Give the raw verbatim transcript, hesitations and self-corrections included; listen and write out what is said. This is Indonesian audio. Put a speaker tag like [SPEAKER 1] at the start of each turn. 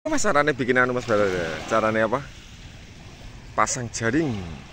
[SPEAKER 1] Mas caranya bikin anu Mas Balada? Caranya apa? Pasang jaring.